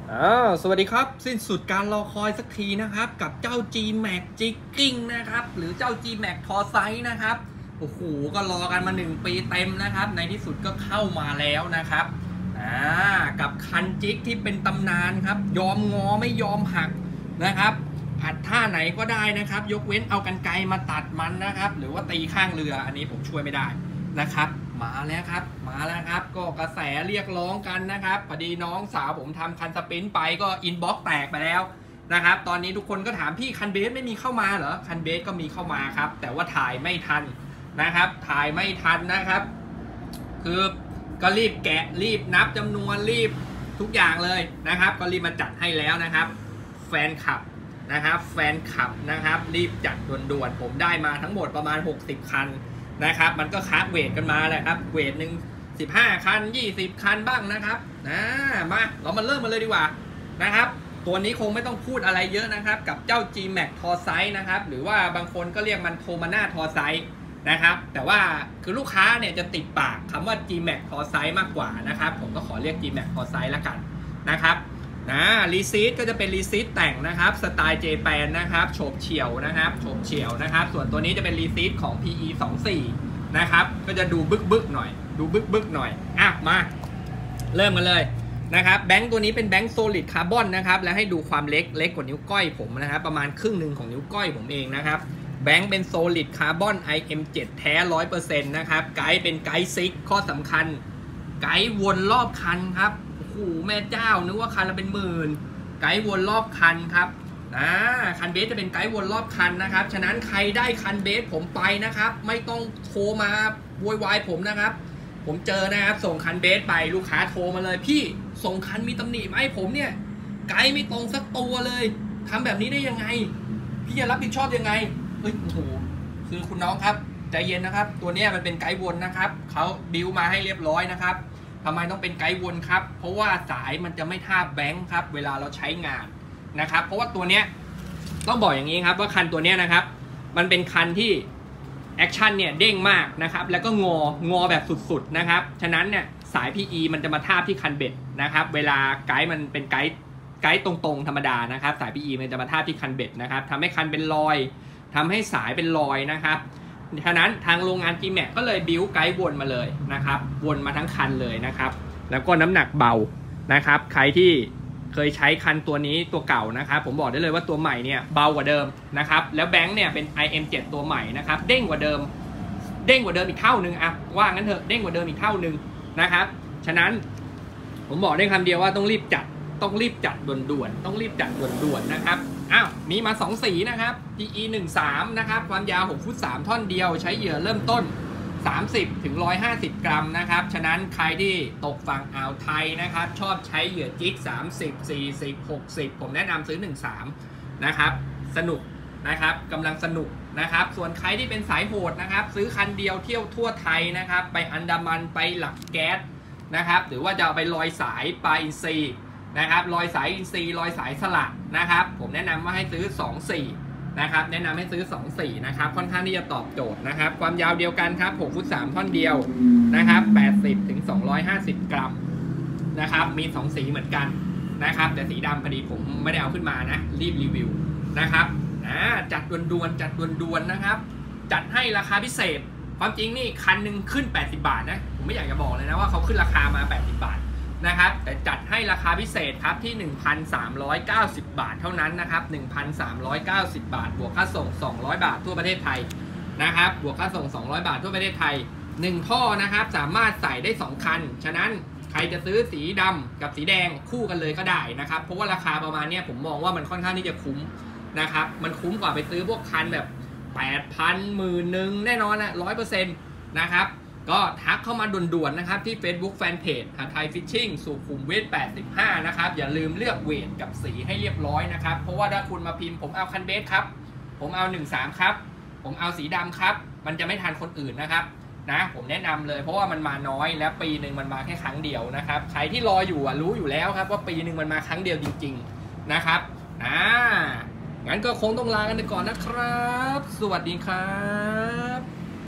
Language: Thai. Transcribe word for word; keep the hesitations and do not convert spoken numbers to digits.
อ้าวสวัสดีครับสิ้นสุดการรอคอยสักทีนะครับกับเจ้า จี แม็ก Jigging นะครับหรือเจ้า จี แม็ก Torsight นะครับโอ้โหก็รอกันมาหนึ่งปีเต็มนะครับในที่สุดก็เข้ามาแล้วนะครับอ่ากับคันจิกที่เป็นตำนานครับยอมงอไม่ยอมหักนะครับอัดท่าไหนก็ได้นะครับยกเว้นเอากรรไกรมาตัดมันนะครับหรือว่าตีข้างเรืออันนี้ผมช่วยไม่ได้นะครับมาแล้วครับมาแล้วครับก็กระแสเรียกร้องกันนะครับพอดีน้องสาวผมทำคันสปรินต์ไปก็อินบ็อกซ์แตกไปแล้วนะครับตอนนี้ทุกคนก็ถามพี่คันเบสไม่มีเข้ามาเหรอคันเบสก็มีเข้ามาครับแต่ว่าถ่ายไม่ทันนะครับถ่ายไม่ทันนะครับคือก็รีบแกะรีบนับจำนวนรีบทุกอย่างเลยนะครับก็รีบมาจัดให้แล้วนะครับแฟนคลับนะครับแฟนคลับนะครับรีบจัดด่วนๆผมได้มาทั้งหมดประมาณหกสิบคันนะครับมันก็คัดเวทกันมาแหละครับเวทหนึ่งสิบห้าคันยี่สิบคันบ้างนะครับนะมาเรามาเริ่มมาเลยดีกว่านะครับตัวนี้คงไม่ต้องพูดอะไรเยอะนะครับกับเจ้า จี แม็ก Torsight นะครับหรือว่าบางคนก็เรียกมัน Tomana Torsight นะครับแต่ว่าคือลูกค้าเนี่ยจะติดปากคำว่า จี แม็ก Torsight มากกว่านะครับผมก็ขอเรียก จี แม็ก Torsight ละกันนะครับนะรีซีทก็จะเป็นรีซีทแต่งนะครับสไตล์เจแปนนะครับโฉบเฉี่ยวนะครับโฉบเฉี่ยวนะครับส่วนตัวนี้จะเป็นรีซีทของ พี อี สองสี่นะครับก็จะดูบึกบึกหน่อยดูบึกบึกหน่อยอ่ะมาเริ่มกันเลยนะครับแบงค์ตัวนี้เป็นแบงค์โซลิดคาร์บอนนะครับแล้วให้ดูความเล็กเล็กกว่านิ้วก้อยผมนะครับประมาณครึ่งหนึ่งของนิ้วก้อยผมเองนะครับแบงค์เป็นโซลิดคาร์บอน ไอ เอ็ม เซเว่น แท้ ร้อยเปอร์เซ็นต์ นะครับไกด์เป็นไกด์ซิกข้อสำคัญไกด์วนรอบคันครับโอ้โหแม่เจ้านึกว่าคันละเป็นหมื่นไกด์วนรอบคันครับอ่าคันเบสจะเป็นไกด์วนรอบคันนะครับฉะนั้นใครได้คันเบสผมไปนะครับไม่ต้องโทรมาโวยวายผมนะครับผมเจอนะครับส่งคันเบสไปลูกค้าโทรมาเลยพี่ส่งคันมีตำหนิมาให้ผมเนี่ยไกด์ไม่ตรงสักตัวเลยทำแบบนี้ได้ยังไงพี่จะรับผิดชอบยังไงเฮ้ยโอ้โหคือคุณน้องครับใจเย็นนะครับตัวนี้มันเป็นไกด์วนนะครับเขาบิวมาให้เรียบร้อยนะครับทำไมต้องเป็นไกด์วนครับเพราะว่าสายมันจะไม่ทาบแบงค์ครับเวลาเราใช้งานนะครับเพราะว่าตัวเนี้ยต้องบอกอย่างนี้ครับว่าคันตัวเนี้ยนะครับมันเป็นคันที่แอคชั่นเนี่ยเด้งมากนะครับแล้วก็งองอแบบสุดๆนะครับฉะนั้นเนี่ยสาย พี อี มันจะมาทาบที่คันเบ็ดนะครับเวลาไกด์มันเป็นไกด์ไกด์ตรงๆธรรมดานะครับสาย พี อี มันจะมาทาบที่คันเบ็ดนะครับทำให้คันเป็นรอยทำให้สายเป็นรอยนะครับฉะนั้นทางโรงงาน จี แม็ก ก็เลยบิ้วไกด์วนมาเลยนะครับวนมาทั้งคันเลยนะครับแล้วก็น้ำหนักเบานะครับใครที่เคยใช้คันตัวนี้ตัวเก่านะครับผมบอกได้เลยว่าตัวใหม่เนี่ยเบากว่าเดิมนะครับแล้วแบงค์เนี่ยเป็น ไอ เอ็ม เซเว่น ตัวใหม่นะครับเด้งกว่าเดิมเด้งกว่าเดิมอีกเท่านึงอะว่างั้นเถอะเด้งกว่าเดิมอีกเท่านึงนะครับฉะนั้นผมบอกได้คำเดียวว่าต้องรีบจัดต้องรีบจัดด่วนๆต้องรีบจัดด่วนๆนะครับอ้าวมีมาสองสีนะครับ พี อี หนึ่งสาม นะครับความยาวหกฟุตสามท่อนเดียวใช้เหยื่อเริ่มต้นสามสิบถึงหนึ่งร้อยห้าสิบกรัมนะครับฉะนั้นใครที่ตกฝั่งอ่าวไทยนะครับชอบใช้เหยื่อจิกสามสิบ สี่สิบ หกสิบผมแนะนำซื้อหนึ่งสามนะครับสนุกนะครับกำลังสนุกนะครับส่วนใครที่เป็นสายโหดนะครับซื้อคันเดียวเที่ยวทั่วไทยนะครับไปอันดามันไปหลักแก๊สนะครับหรือว่าจะเอาไปลอยสายปลาอินทรีนะครับลอยสายอินทรีลอยสายสลัดนะครับผมแนะนำว่าให้ซื้อสองสี่นะครับแนะนำให้ซื้อสองสี่นะครับค่อนข้างที่จะตอบโจทย์นะครับความยาวเดียวกันครับหกฟุตสามท่อนเดียวนะครับแปดสิบถึงสองร้อยห้าสิบกรัมนะครับมีสองสีเหมือนกันนะครับแต่สีดำพอดีผมไม่ได้เอาขึ้นมานะรีบรีวิวนะครับอ่าจัดด่วนๆจัดด่วนๆนะครับจัดให้ราคาพิเศษความจริงนี่คันหนึ่งขึ้นแปดสิบบาทนะผมไม่อยากจะบอกเลยนะว่าเขาขึ้นราคามาแปดสิบบาทนะครับแต่จัดให้ราคาพิเศษครับที่ หนึ่งพันสามร้อยเก้าสิบ บาทเท่านั้นนะครับ หนึ่งพันสามร้อยเก้าสิบ บาทบวกค่าส่งสองร้อยบาททั่วประเทศไทยนะครับบวกค่าส่งสองร้อยบาททั่วประเทศไทยหนึ่งท่อนะครับสามารถใส่ได้สองคันฉะนั้นใครจะซื้อสีดำกับสีแดงคู่กันเลยก็ได้นะครับเพราะว่าราคาประมาณนี้ผมมองว่ามันค่อนข้างที่จะคุ้มนะครับมันคุ้มกว่าไปซื้อพวกคันแบบ แปดพัน หมื่นหนึ่งแน่นอนนะ ร้อยเปอร์เซ็นต์ นะครับก็ทักเข้ามาด่วนๆนะครับที่ Facebook Fanpage หาไทยฟิชชิ่งสุขุมวิทแปดสิบห้านะครับอย่าลืมเลือกเวทกับสีให้เรียบร้อยนะครับเพราะว่าถ้าคุณมาพิมพ์ผมเอาคันเบสครับผมเอาหนึ่งสามครับผมเอาสีดำครับมันจะไม่ทันคนอื่นนะครับนะผมแนะนำเลยเพราะว่ามันมาน้อยและปีหนึ่งมันมาแค่ครั้งเดียวนะครับใครที่รออยู่อ่ะรู้อยู่แล้วครับว่าปีหนึ่งมันมาครั้งเดียวจริงๆนะครับอ่างั้นก็คงต้องลากันไปก่อนนะครับสวัสดีครับ